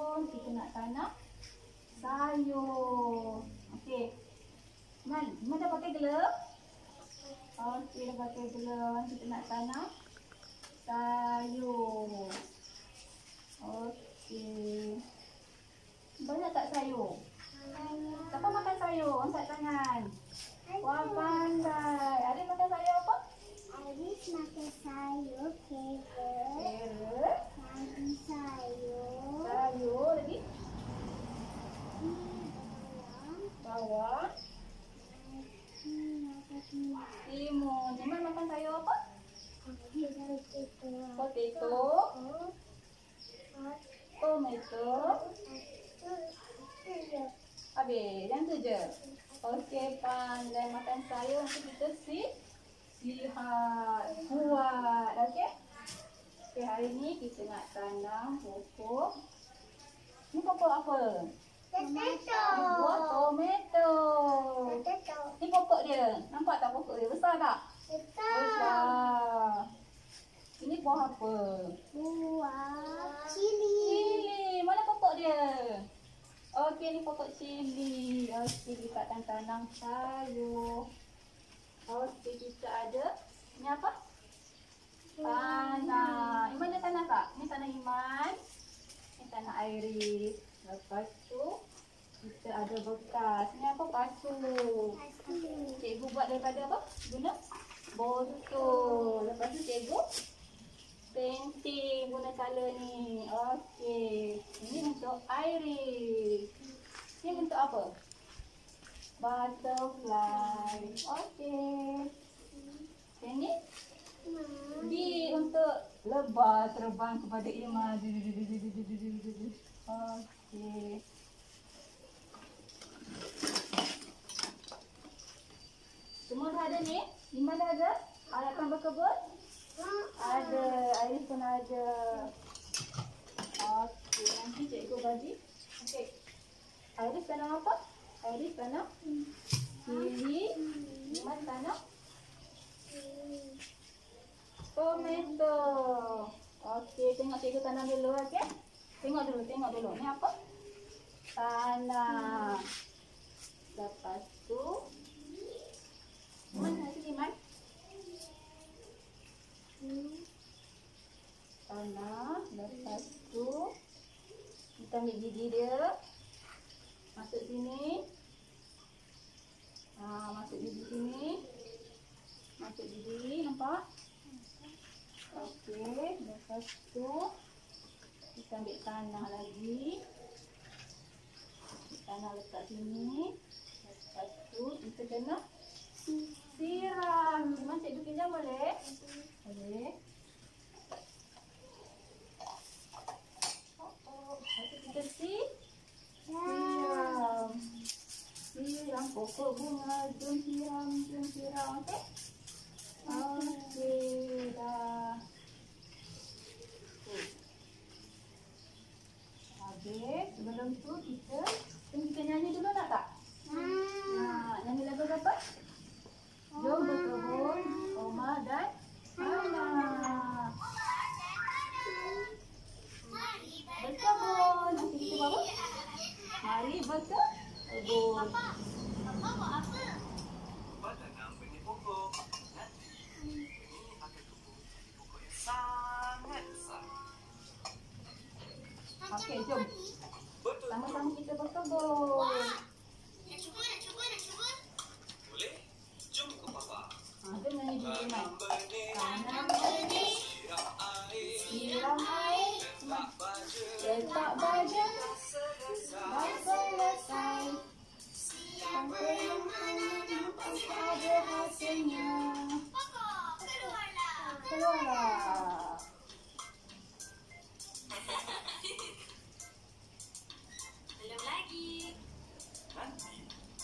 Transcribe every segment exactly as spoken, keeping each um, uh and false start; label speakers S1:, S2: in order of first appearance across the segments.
S1: kebun, kita nak tanam sayur. Okey. Man, Man dah pakai glove? Okey, dah pakai glove. Kita nak tanam sayur. Okey. Banyak tak sayur? Siapa makan sayur? Angkat tangan. Wah, pandai. Adik makan sayur apa?
S2: Adik makan sayur, carrot.
S1: Carrot.
S2: Lagi sayur.
S1: Sayur lagi.
S2: Bawang.
S1: Bawang. Timun. Timun makan sayur apa? Potato. Tomato. Habis, yang tu je. Okey, pandai makan sayur. Nanti kita si sihat, kuat. Okey. Okey, hari ni kita nak tanam pokok. Ni pokok apa?
S2: Potato.
S1: Buah tomato.
S2: Potato.
S1: Ni pokok dia. Nampak tak pokok dia? Besar tak?
S2: Besar.
S1: Besar. Ini buah apa?
S2: Buah cili.
S1: Cili. Mana pokok dia? Okey, ni pokok cili. Okey, kita akan tanam sayur. Okey, kita ada. Ni apa? Tanah. Iman ada tanah tak? Ni tanah Iman. Ni tanah Iris. Lepas tu, kita ada bekas. Ni apa? Pasu. Cikgu buat daripada apa? Guna botol. Lepas tu cikgu painting guna color ni. Okey. Ini untuk Iris. Ini untuk apa? Butterfly. Okey. Ini B untuk lebah terbang kepada Iman. Okey. Semua dah ada ni? Iman dah ada? Alatan berkebun? Ada. Iris pun ada. Okey. Nanti cikgu bagi. Okey. Iris tanam apa? Iris tanam cili. Iman tanam tomato. Okey. Tengok cikgu tanam dulu. Okey. Tengok dulu. Tengok dulu. Ni apa? Tanah. Lepas tu. Iman nak sini, Iman. Tanah. Lepas tu kita ambil biji dia. Masuk sini. Ha, masuk biji sini. Masuk biji, nampak? Okey, lepas tu kita ambil tanah lagi. Tanah letak sini. Lepas tu kita kena siram. Iman cikgu pinjam boleh? Boleh. Oh, oh. Lepas tu kita si siram. Siram pokok bunga. Jom siram, jom siram. Okey? Okey, dah. Okay. Habis, sebelum tu kita kita nyanyi dulu nak tak? Nah, nyanyi lagu apa? Jom berkebun, Oma dan Ana. Berkebun. Nanti kita bawa. Mari berkebun.
S3: Papa, Papa buat apa? Papa tanam benih pokok. Nanti ini akan tumbuh di pokok yang sangat besar.
S1: Okey, jom.
S3: Betul.
S1: Sama-sama kita berkebun.
S3: Wah, nak cuba, nak cuba, nak cuba. Boleh? Jom ikut Papa.
S1: Ha, jom nyanyi dulu, Iman.
S3: Tanam benih,
S1: Tanam benih,
S3: siram air,
S1: siram air,
S3: letak baja,
S1: letak baja,
S3: selesai.
S1: dah selesai. Siapa yang menanam pasti ada hasilnya.
S3: Papa, keluarlah.
S1: Keluarlah.
S3: Belum lagi. Nanti.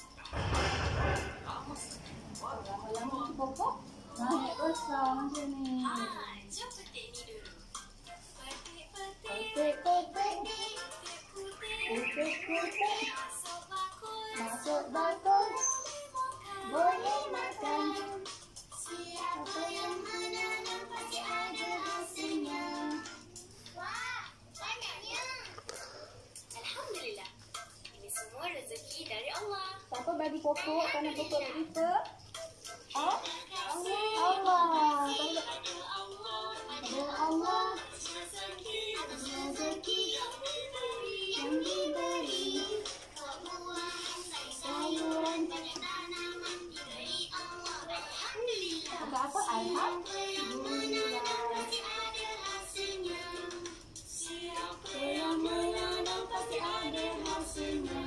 S3: Lama sekali.
S1: Lama-lama tu pokok naik besar macam ni.
S3: Ah, jom petik ni dulu. Petik-petik.
S1: Petik-petik,
S3: Putih-putih.
S1: putih-putih,
S3: Masuk bakul.
S1: masuk bakul, boleh makan.
S3: Siapa yang menanam pasti ada hasilnya. Wah, banyaknya.
S1: Apa bagi pokok? Tanam pokok bagi ke? Oh?
S2: Allah.
S1: Ada Allah.
S2: Rezeki yang diberi. Sayuran
S1: Ada apa? Alhamdulillah.
S2: yang menanam pasti ada hasilnya.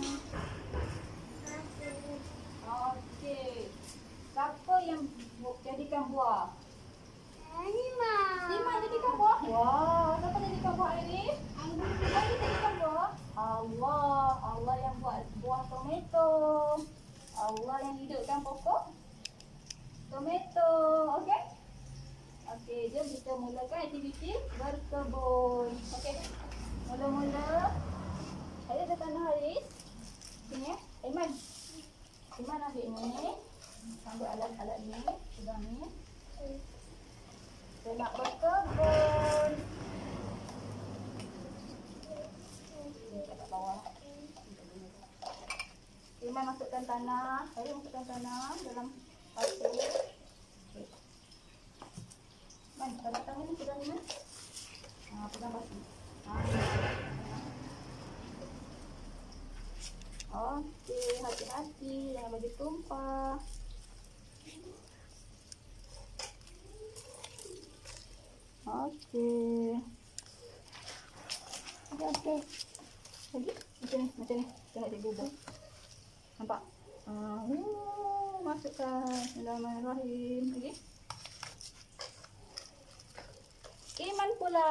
S1: Okey. Siapa yang bu- jadikan buah?
S2: Lima.
S1: Iman jadikan buah? Wah, siapa jadikan buah ini? Siapa jadikan buah? Allah. Allah yang buat buah tomato. Allah yang hidupkan pokok tomato. Okey? Okey, jom kita mulakan aktiviti berkebun. Okey. Mula-mula saya ada tanah Haris. Sini eh. Iman. Iman ambil ni. Ambil alat-alat ni. Sudah ni. Kita nak berkebun. Ni kat bawah. Iman masukkan tanah. Saya masukkan tanah dalam batu. Okey. Man, pada tangan ni pegang ni, Man. Ha, pegang batu. Ha. Okey, hati-hati jangan bagi tumpah. Okey. Okey, okey. Lagi? Macam ni, macam ni. Tengok dia bubur. Nampak? Ah, uh, masukkan. Bismillahirrahmanirrahim. Lagi? Iman pula.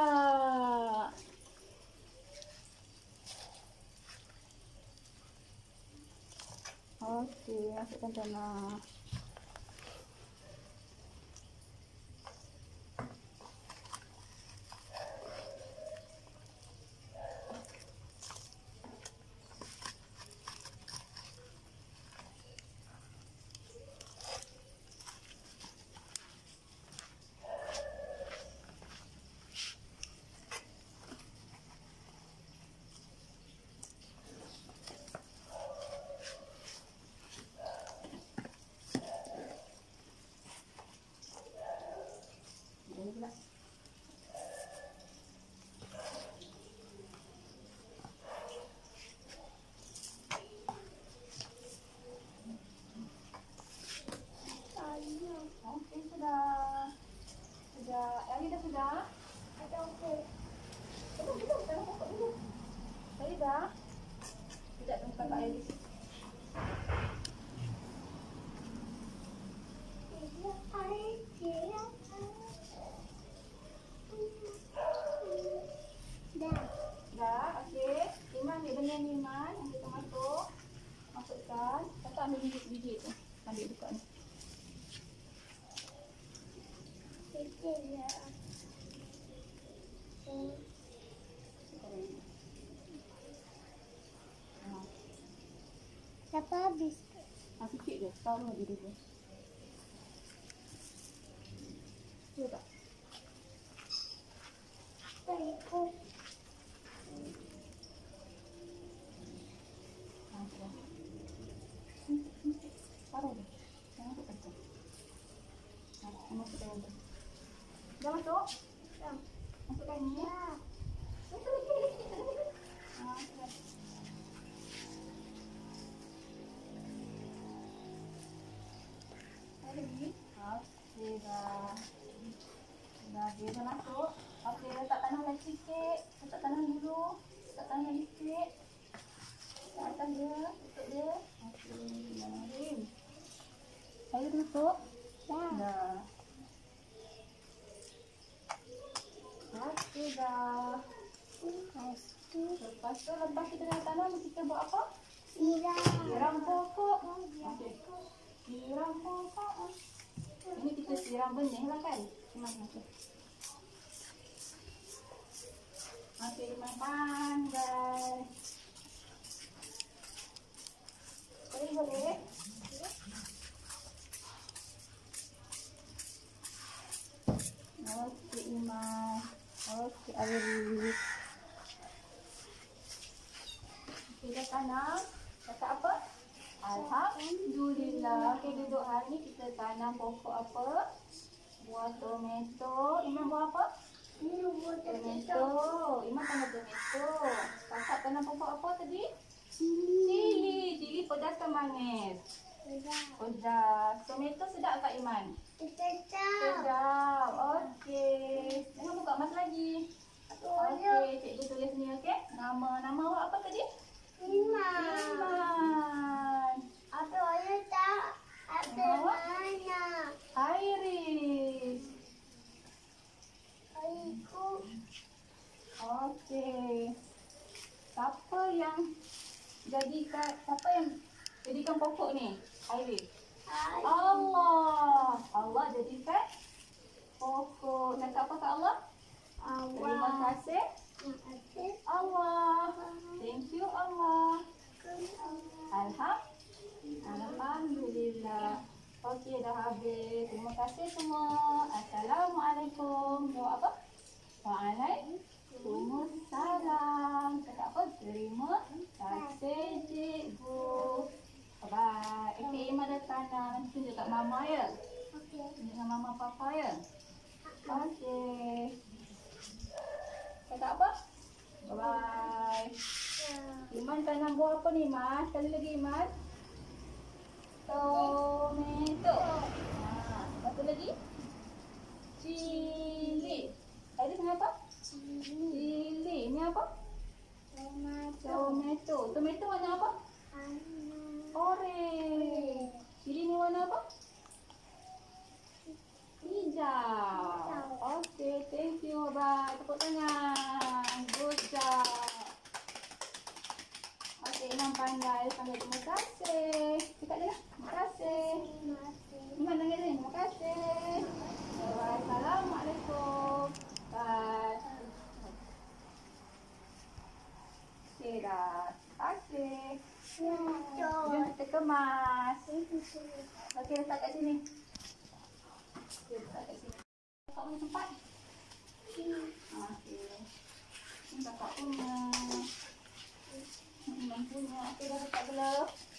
S1: Okey, masukkan tanah. Ini pula. Okey, sudah. Sudah. Yang ni dah sudah.
S2: Ada okey.
S1: Belum, belum. Tanah pokok dulu. Tadi dah. Sekejap tunggu kakak Iris.
S2: Dah.
S1: Dah, okey. Iman ambil benda ni, Iman. Ambil tomato. Masukkan. Kakak ambil biji-biji tu. Ambil buka ni.
S2: Sikit je.
S1: Ha.
S2: Siapa habis?
S1: Ha, sikit je. Taruh lagi dulu. Cuba tak?
S2: Tak ikut.
S1: Ha, sudah. Hmm, hmm. Taruh je. Jangan masuk kacang. Ha, masukkan yang tu. Dah masuk?
S2: Dah.
S1: Masukkan ni.
S2: Dah.
S1: Masuk lagi, lagi sikit. Lagi. Ha, sudah. Lagi. Okey dah. Dah dia dah masuk. Okey, letak tanah lagi sikit. Letak tanah dulu. Letak tanah lagi sikit. Letak atas dia. Tutup dia. Okey. Bismillahirrahmanirrahim. Saya tutup.
S2: Dah.
S1: Dah. Okey dah.
S2: Lepas tu
S1: Lepas tu lepas kita dah tanam, kita buat apa?
S2: siram.
S1: Siram pokok. Okey. Siram pokok. Ini kita siram benih lah kan? Iman, okey. Okey, Iman pandai. Boleh, boleh. Okey, Iman. Okey, Iris. Okey, dah tanam. Letak apa? Alhamdulillah. Okey, duduk hari ni kita tanam pokok apa? Buah tomato. Iman buah apa?
S2: Ini buat
S1: Tomato. Iman tanam tomato. Kakak tanam pokok apa tadi?
S2: Cili.
S1: Cili. Cili pedas ke manis? Pedas. Tomato sedap tak Iman?
S2: Sedap.
S1: Sedap. Okey. Jangan buka mas lagi. Okey, cikgu tulis ni okey. Nama nama awak apa tadi?
S2: Iman.
S1: Iman.
S2: Apa orang tak? Apa mana?
S1: Iris.
S2: Aku.
S1: Okey. Siapa yang jadikan siapa yang jadikan pokok ni? Iris. Allah. Allah jadikan pokok. Cakap apa kat Allah? Terima kasih Allah. Thank you Allah. Alhamdulillah. Alhamdulillah. Okey, dah habis. Terima kasih semua. Assalamualaikum. Jawab apa? Waalaikumsalam. Cakap apa? Terima kasih cikgu. Bye. Okey, Iman dah tanam. Tunjuk kat mama ya. Tunjuk dengan mama papa ya. Okey. Cakap apa? Bye. Iman tanam buah apa ni, Iman? Sekali lagi, Iman. Tomato. Ha, satu lagi. Cili. Tadi dengan apa? Cili. Ini apa? Tomato. Tomato warna apa? Orange. Cili ni warna apa? Hijau. Okey, thank you. Bye. Tepuk tangan. Good job. Okey, Iman pandai. Panggil terima kasih. Cakap dia lah. Terima kasih. Iman panggil dia. Terima kasih. Bye. Assalamualaikum. Bye. Okey dah. Terima kasih. Jom kita kemas. Okey, letak kat sini. Okey, letak kat sini. Kakak punya tempat. Okey. Ini kakak punya. Ini punya. Okey, dah letak belum?